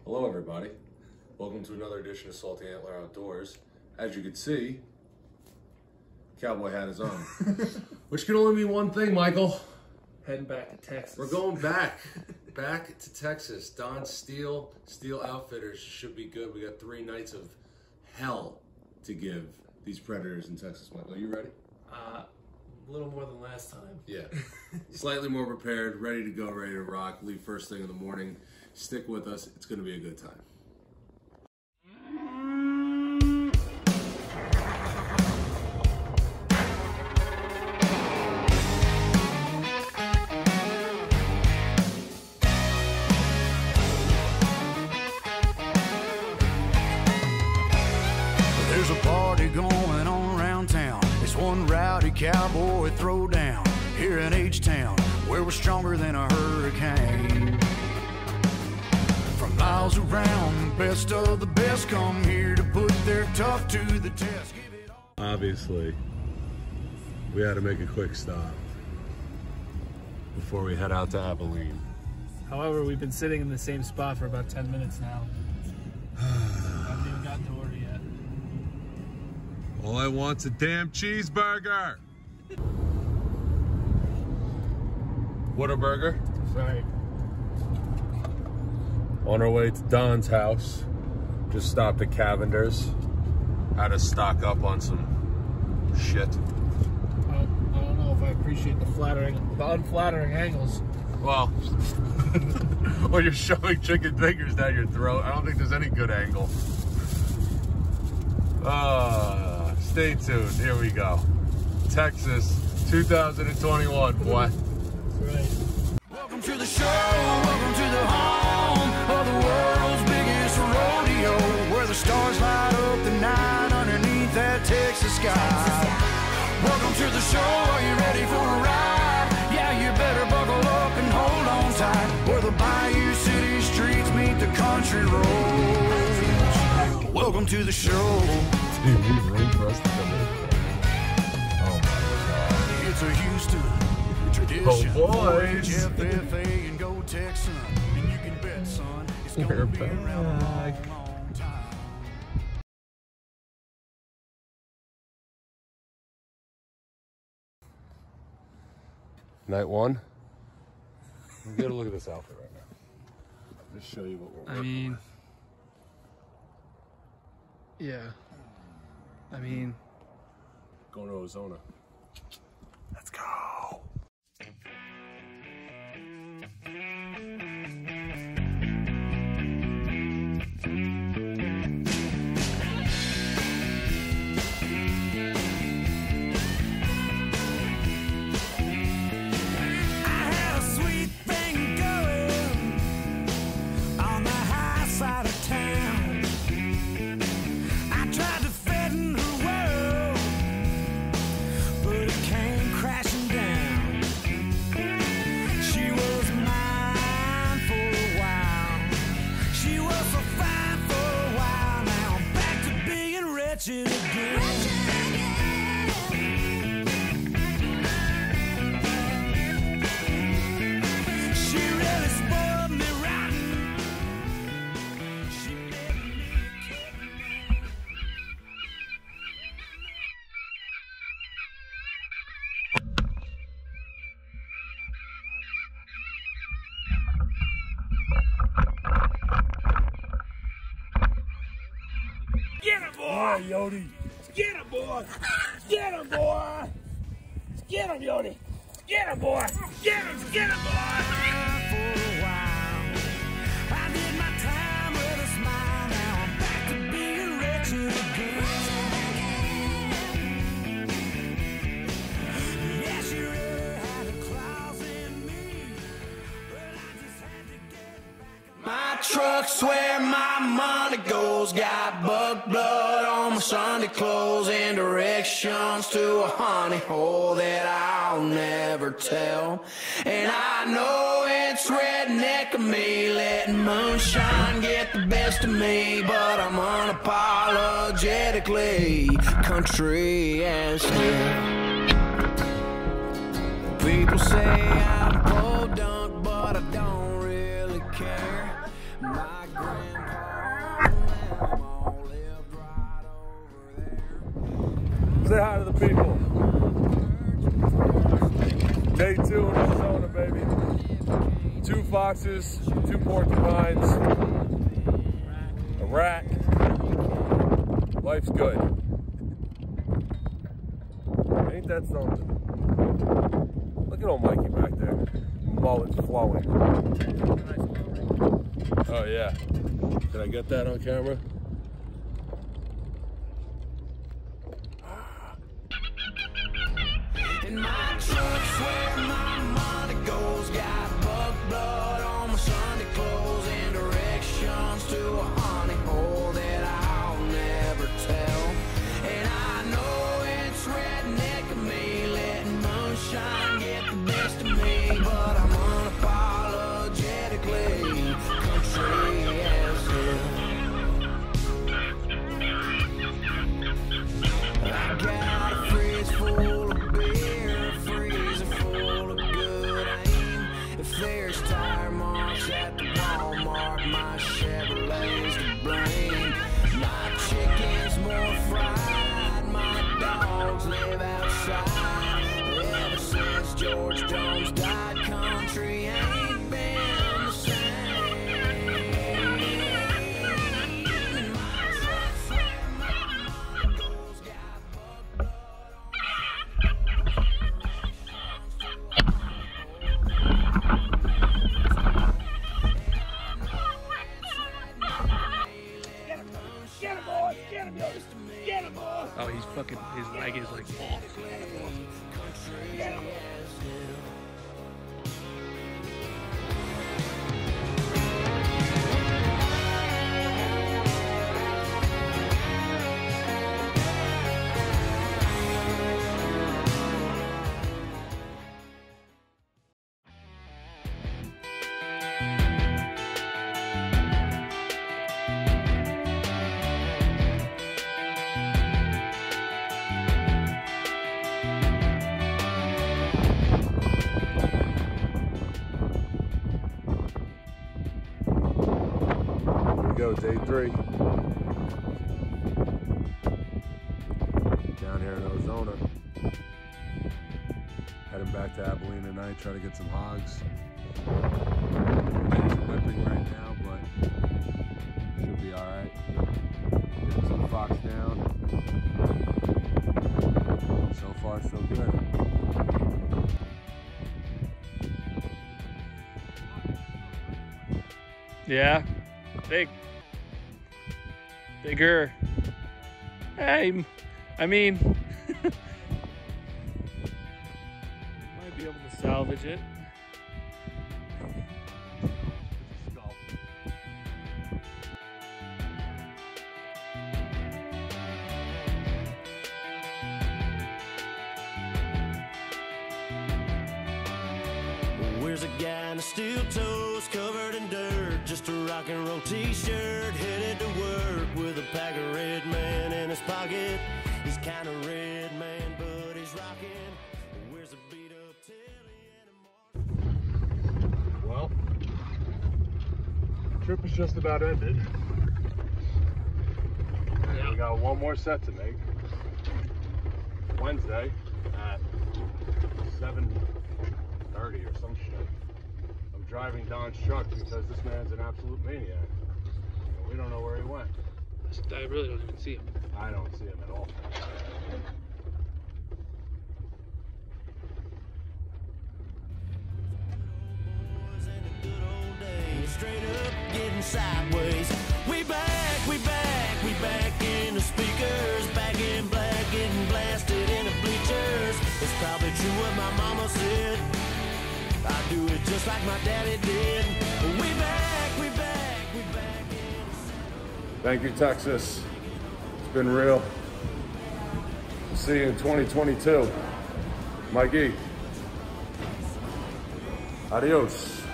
Hello everybody, welcome to another edition of Salty Antler Outdoors. As you can see, cowboy hat is on, which can only mean one thing, Michael. Heading back to Texas. We're going back to Texas. Don Steele Outfitters should be good. We got 3 nights of hell to give these predators in Texas. Michael, are you ready? A little more than last time. Yeah, slightly more prepared, ready to go, ready to rock. Leave first thing in the morning. Stick with us. It's going to be a good time. There's a party going on around town. It's one rowdy cowboy throwdown here in H-Town, where we're stronger than a hurricane. From miles around, best of the best come here to put their tough to the test. Obviously, we had to make a quick stop before we head out to Abilene. However, we've been sitting in the same spot for about 10 minutes now. Haven't even gotten to order yet. All I want's a damn cheeseburger. What a burger. Sorry. On our way to Don's house. Just stopped at Cavender's. Had to stock up on some shit. I don't know if I appreciate the unflattering angles. Well, when you're shoving chicken fingers down your throat, I don't think there's any good angle. Stay tuned. Here we go. Texas, 2021, boy. That's right. Welcome to the show, welcome to the home of the world's biggest rodeo, where the stars light up the night underneath that Texas sky. Welcome to the show, are you ready for a ride? Yeah, you better buckle up and hold on tight, where the Bayou City streets meet the country roads. Welcome to the show. Dude, leave room for us to come in. Oh my God. It's a Houston tradition. Oh boys. FFA and go Texan, and you can bet, son, it's gonna be around a long, long time. Night one. Get a look at this outfit right now. Just show you what we're working with. Yeah. I mean, Going to Ozona. Let's go. Get him, boy! Yeah, Yodi. Get him, boy! Get him, boy! Get him, Yodi! Get him, boy! Get him, boy! For a while, I did my time with a smile. Now I'm back to being wretched again. Yeah, she really had a claws in me, but I just had to get back. My truck's where my money goes. Got bug blood on my Sunday clothes and directions to a honey hole that I'll never tell. And I know it's redneck of me, letting moonshine get the best of me, but I'm unapologetically country as hell. People say I'm podunk, but I don't really care. My grandma Day 2 in Ozona, baby. 2 foxes, 2 porcupines, a rat. Life's good. Ain't that something? Look at old Mikey back there. Mullet's flowing. Oh yeah. Did I get that on camera? In my truck's where my money goes. Got buck blood on my Sunday clothes and directions to a honey hole that I'll never tell. And I know it's redneck of me, letting moonshine get the best of me, but I'm unapologetically country as hell. I got a fridge full of beer, a freezer full of good aim. If there's tire marks at the Walmart, my Chevrolet's to blame. My chicken's more fried, my dogs live outside. Ever since George Jones died, country ain't been the same. My truck's where my money goes. Got buck Get him, boys! Get him, Yoda! Get him, boys! Oh, he's fucking, his leg is like off. Get him! Go, day 3. Down here in Ozona. Heading back to Abilene tonight, try to get some hogs. It's whipping right now, but should be alright. Getting some fox down. So far, so good. Yeah, bigger. Hey, I mean, might be able to salvage it. Where's a guy in a steel toes covered in dirt? Just a rock and roll t-shirt, headed to work with a pack of Red Man in his pocket. He's kind of Red Man, but he's rocking. Where's a beat up Tilly and a Well, trip is just about ended. And we got one more set to make. Wednesday at 7:30 or some shit. I'm driving Don's truck because this man's an absolute maniac. And we don't know where he went. I really don't even see him. I don't see him at all. straight up getting sideways. We back in the speakers, back in black, getting blasted in the bleachers. It's probably true what my mama said. I do it just like my daddy did. We back. Thank you, Texas. It's been real. See you in 2022. Mikey. Adios.